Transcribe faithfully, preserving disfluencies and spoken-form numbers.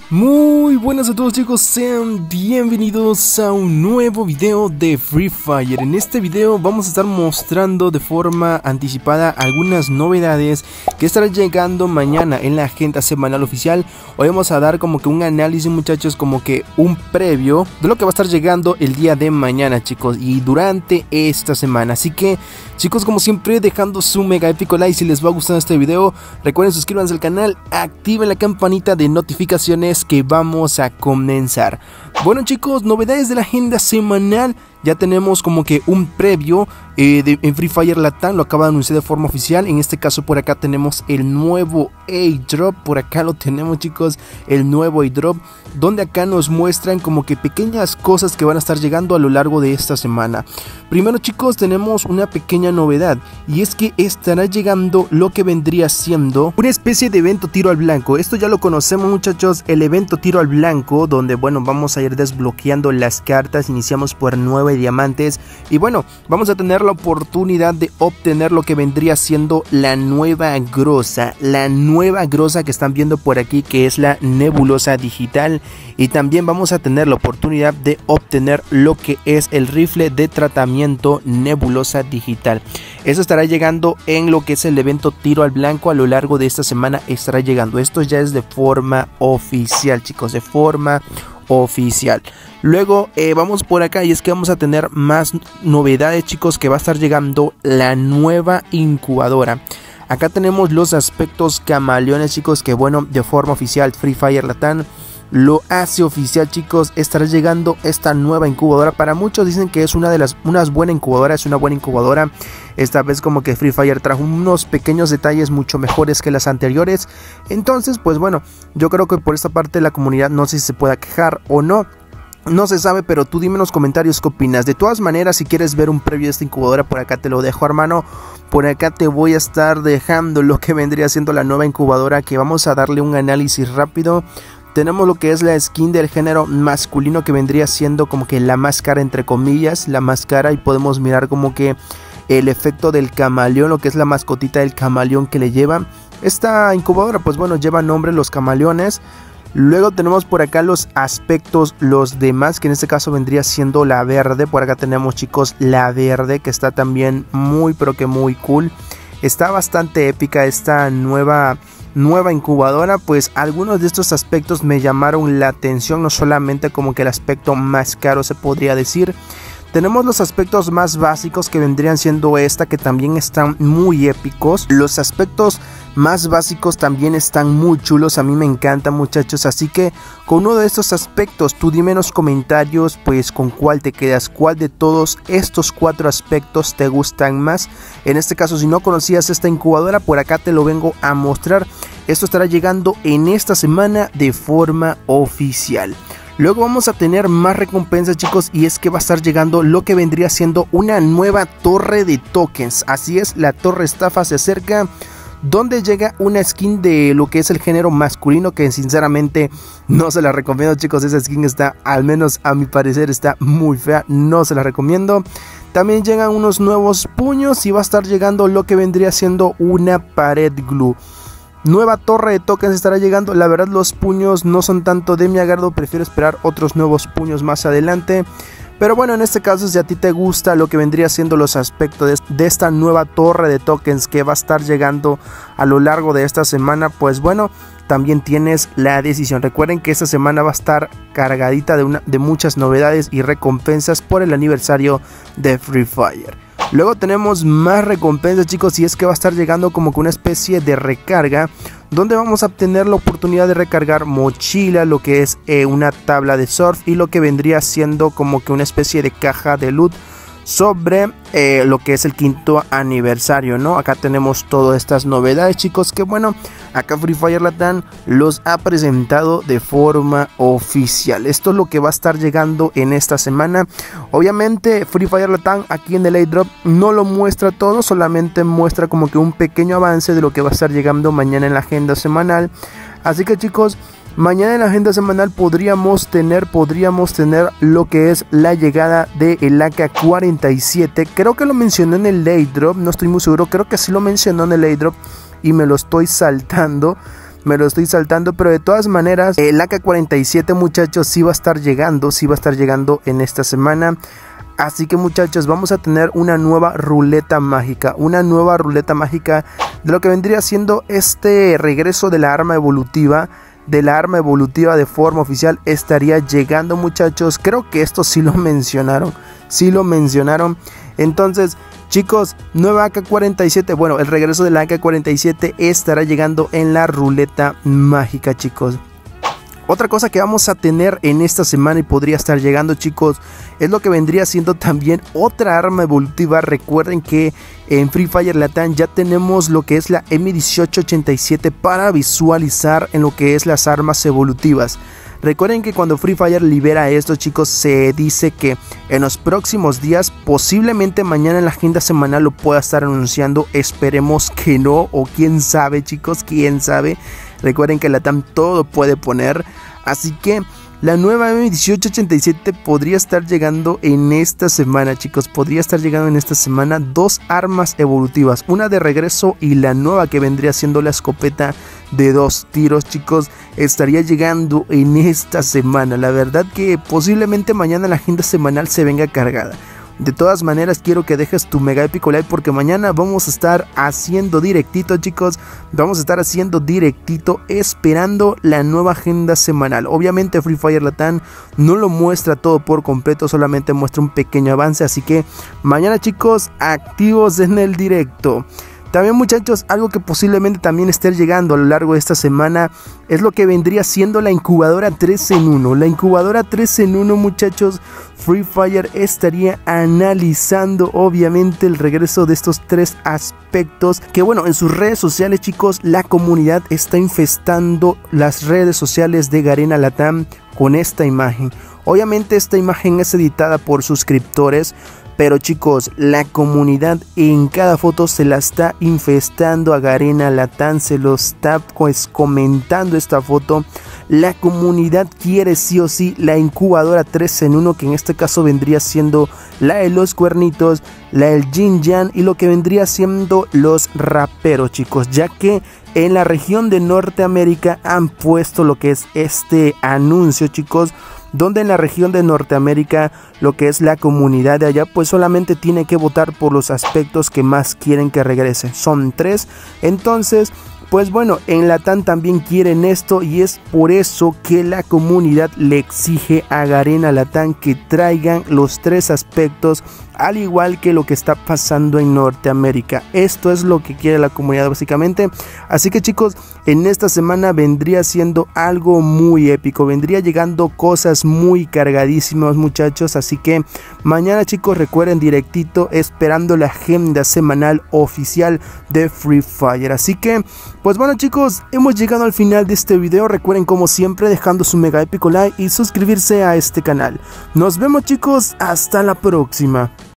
Muy buenas a todos chicos, sean bienvenidos a un nuevo video de Free Fire. En este video vamos a estar mostrando de forma anticipada algunas novedades que estarán llegando mañana en la agenda semanal oficial. Hoy vamos a dar como que un análisis, muchachos, como que un previo de lo que va a estar llegando el día de mañana, chicos, y durante esta semana. Así que chicos, como siempre, dejando su mega épico like si les va gustando este video. Recuerden suscribirse al canal, activen la campanita de notificaciones que vamos a comenzar. Bueno chicos, novedades de la agenda semanal. Ya tenemos como que un previo eh, de, en Free Fire Latam, lo acaba de anunciar de forma oficial. En este caso por acá tenemos el nuevo airdrop, por acá lo tenemos chicos, el nuevo airdrop, donde acá nos muestran como que pequeñas cosas que van a estar llegando a lo largo de esta semana. Primero chicos, tenemos una pequeña novedad, y es que estará llegando lo que vendría siendo una especie de evento tiro al blanco. Esto ya lo conocemos muchachos, el evento tiro al blanco, donde bueno, vamos a ir desbloqueando las cartas. Iniciamos por nueve diamantes y bueno, vamos a tener la oportunidad de obtener lo que vendría siendo la nueva grosa, la nueva grosa que están viendo por aquí, que es la nebulosa digital, y también vamos a tener la oportunidad de obtener lo que es el rifle de tratamiento nebulosa digital. Eso estará llegando en lo que es el evento tiro al blanco. A lo largo de esta semana estará llegando. Esto ya es de forma oficial chicos, de forma oficial. Luego eh, vamos por acá, y es que vamos a tener más novedades chicos, que va a estar llegando la nueva incubadora. Acá tenemos los aspectos camaleones chicos, que bueno, de forma oficial Free Fire Latam lo hace oficial chicos. Estará llegando esta nueva incubadora. Para muchos dicen que es una de las unas buena incubadora, es una buena incubadora. Esta vez como que Free Fire trajo unos pequeños detalles mucho mejores que las anteriores. Entonces pues bueno, yo creo que por esta parte la comunidad no sé si se pueda quejar o no. No se sabe, pero tú dime en los comentarios qué opinas. De todas maneras, si quieres ver un previo de esta incubadora, por acá te lo dejo, hermano. Por acá te voy a estar dejando lo que vendría siendo la nueva incubadora, que vamos a darle un análisis rápido. Tenemos lo que es la skin del género masculino, que vendría siendo como que la más cara, entre comillas, la más cara, y podemos mirar como que el efecto del camaleón, lo que es la mascotita del camaleón que le lleva esta incubadora. Pues bueno, lleva nombre los camaleones. Luego tenemos por acá los aspectos, los demás, que en este caso vendría siendo la verde. Por acá tenemos chicos la verde, que está también muy pero que muy cool. Está bastante épica esta nueva nueva incubadora. Pues algunos de estos aspectos me llamaron la atención, no solamente como que el aspecto más caro se podría decir. Tenemos los aspectos más básicos, que vendrían siendo esta, que también están muy épicos. Los aspectos más básicos también están muy chulos, a mí me encantan muchachos. Así que con uno de estos aspectos, tú dime en los comentarios pues con cuál te quedas, cuál de todos estos cuatro aspectos te gustan más. En este caso, si no conocías esta incubadora, por acá te lo vengo a mostrar. Esto estará llegando en esta semana de forma oficial. Luego vamos a tener más recompensas chicos, y es que va a estar llegando lo que vendría siendo una nueva torre de tokens. Así es, la torre estafa se acerca, donde llega una skin de lo que es el género masculino, que sinceramente no se la recomiendo chicos. Esa skin está, al menos a mi parecer, está muy fea, no se la recomiendo. También llegan unos nuevos puños, y va a estar llegando lo que vendría siendo una pared glue. Nueva torre de tokens estará llegando. La verdad, los puños no son tanto de mi agrado, prefiero esperar otros nuevos puños más adelante. Pero bueno, en este caso, si a ti te gusta lo que vendría siendo los aspectos de esta nueva torre de tokens que va a estar llegando a lo largo de esta semana, pues bueno, también tienes la decisión. Recuerden que esta semana va a estar cargadita de, una, de muchas novedades y recompensas por el aniversario de Free Fire. Luego tenemos más recompensas chicos, y es que va a estar llegando como que una especie de recarga, donde vamos a obtener la oportunidad de recargar mochila, lo que es eh, una tabla de surf, y lo que vendría siendo como que una especie de caja de loot sobre eh, lo que es el quinto aniversario, ¿no? Acá tenemos todas estas novedades chicos, que bueno, acá Free Fire Latam los ha presentado de forma oficial. Esto es lo que va a estar llegando en esta semana. Obviamente Free Fire Latam aquí en el airdrop no lo muestra todo, solamente muestra como que un pequeño avance de lo que va a estar llegando mañana en la agenda semanal. Así que chicos, mañana en la agenda semanal podríamos tener, podríamos tener lo que es la llegada del A K cuarenta y siete. Creo que lo mencionó en el airdrop, no estoy muy seguro, creo que sí lo mencionó en el airdrop y me lo estoy saltando. me lo estoy saltando, pero de todas maneras el A K cuarenta y siete, muchachos, sí va a estar llegando, sí va a estar llegando en esta semana. Así que, muchachos, vamos a tener una nueva ruleta mágica, una nueva ruleta mágica de lo que vendría siendo este regreso de la arma evolutiva, de la arma evolutiva de forma oficial. Estaría llegando, muchachos. Creo que esto sí lo mencionaron, sí lo mencionaron. Entonces, chicos, nueva A K cuarenta y siete, bueno, el regreso de la A K cuarenta y siete estará llegando en la ruleta mágica, chicos. Otra cosa que vamos a tener en esta semana y podría estar llegando, chicos, es lo que vendría siendo también otra arma evolutiva. Recuerden que en Free Fire Latam ya tenemos lo que es la M dieciocho ochenta y siete para visualizar en lo que es las armas evolutivas. Recuerden que cuando Free Fire libera esto, chicos, se dice que en los próximos días, posiblemente mañana en la agenda semanal lo pueda estar anunciando. Esperemos que no, o quién sabe, chicos, quién sabe. Recuerden que Latam todo puede poner, así que la nueva M dieciocho ochenta y siete podría estar llegando en esta semana, chicos. Podría estar llegando en esta semana dos armas evolutivas, una de regreso y la nueva que vendría siendo la escopeta de dos tiros, chicos. Estaría llegando en esta semana. La verdad que posiblemente mañana la agenda semanal se venga cargada. De todas maneras, quiero que dejes tu mega épico like porque mañana vamos a estar haciendo directito, chicos. Vamos a estar haciendo directito esperando la nueva agenda semanal. Obviamente Free Fire Latam no lo muestra todo por completo, solamente muestra un pequeño avance. Así que mañana, chicos, activos en el directo. También, muchachos, algo que posiblemente también esté llegando a lo largo de esta semana es lo que vendría siendo la incubadora tres en uno. La incubadora tres en uno, muchachos, Free Fire estaría analizando obviamente el regreso de estos tres aspectos. Que bueno, en sus redes sociales, chicos, la comunidad está infestando las redes sociales de Garena Latam con esta imagen. Obviamente esta imagen es editada por suscriptores, pero, chicos, la comunidad en cada foto se la está infestando a Garena Latam, se lo está pues comentando esta foto. La comunidad quiere sí o sí la incubadora tres en uno, que en este caso vendría siendo la de los cuernitos, la del Jin Yang y lo que vendría siendo los raperos, chicos, ya que en la región de Norteamérica han puesto lo que es este anuncio, chicos, donde en la región de Norteamérica lo que es la comunidad de allá pues solamente tiene que votar por los aspectos que más quieren que regrese. Son tres. Entonces, pues bueno, en Latam también quieren esto y es por eso que la comunidad le exige a Garena Latam que traigan los tres aspectos, al igual que lo que está pasando en Norteamérica. Esto es lo que quiere la comunidad básicamente. Así que, chicos, en esta semana vendría siendo algo muy épico, vendría llegando cosas muy cargadísimas, muchachos. Así que mañana, chicos, recuerden directito esperando la agenda semanal oficial de Free Fire. Así que, pues bueno, chicos, hemos llegado al final de este video. Recuerden, como siempre, dejando su mega épico like y suscribirse a este canal. Nos vemos, chicos, hasta la próxima.